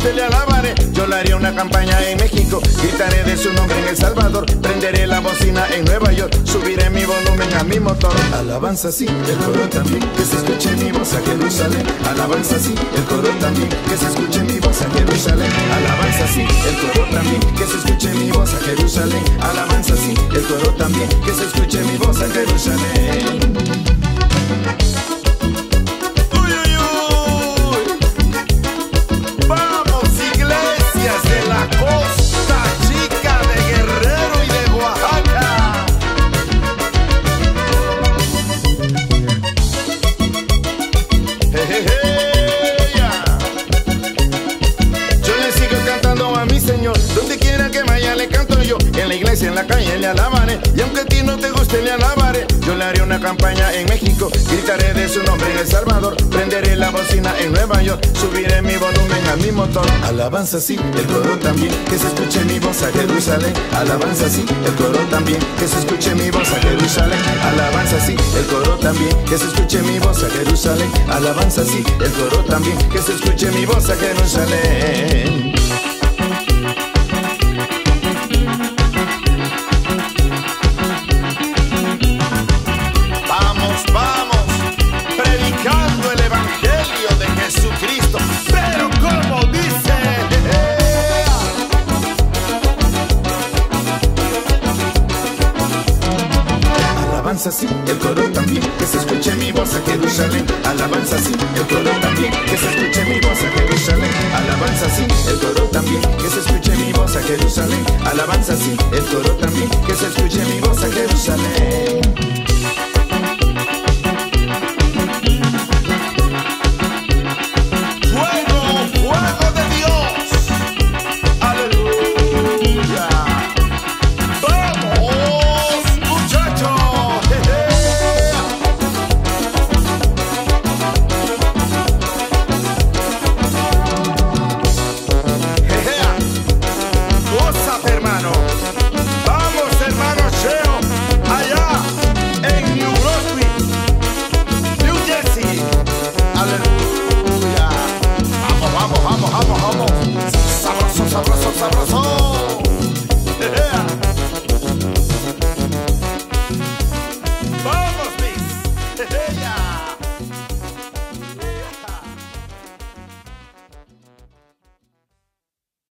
guste le alabaré. Yo le haré una campaña en México, gritaré de su nombre en El Salvador, prenderé la bocina en Nueva York, subiré mi volumen a mi motor. Alabanza sí, el coro también, que se escuche mi voz a Jerusalén. Alabanza sí, el coro también, que se escuche mi voz a Jerusalén. Alabanza sí, el coro también, que se escuche mi voz a Jerusalén. Alabanza sí, el coro también, que se escuche mi voz a Jerusalén. En la iglesia, en la calle le alabaré, y aunque a ti no te guste le alabaré. Yo le haré una campaña en México, gritaré de su nombre en El Salvador, prenderé la bocina en Nueva York, subiré mi volumen a mi motor. Alabanza sí, el coro también, que se escuche mi voz a Jerusalén. Alabanza sí, el coro también, que se escuche mi voz a Jerusalén. Alabanza sí, el coro también, que se escuche mi voz a Jerusalén. Alabanza sí, el coro también, que se escuche mi voz a Jerusalén. Alabanza sí, el coro también, que se escuche mi voz a Jerusalén. Alabanza sí, el coro también, que se escuche mi voz a Jerusalén. Alabanza sí, el coro también, que se escuche mi voz a Jerusalén. Alabanza sí, el coro también, que se escuche mi voz a Jerusalén. Vamos, Miss.